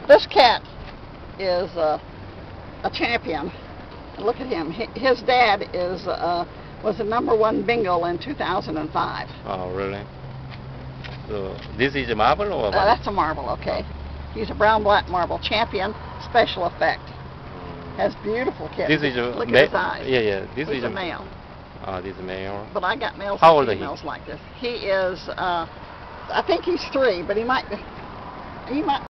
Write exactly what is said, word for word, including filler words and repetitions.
This cat is uh, a champion. Look at him. His dad is uh, was the number one Bengal in two thousand five. Oh, really? So this is a marble or what? Uh, that's a marble, okay. He's a brown-black marble champion, special effect. Has beautiful kittens. This is a Look at his eyes. Yeah, yeah. This He's is a male. Oh, this is male. But I got males How and old is females he? like this. He is, uh, I think he's three, but he might, he might.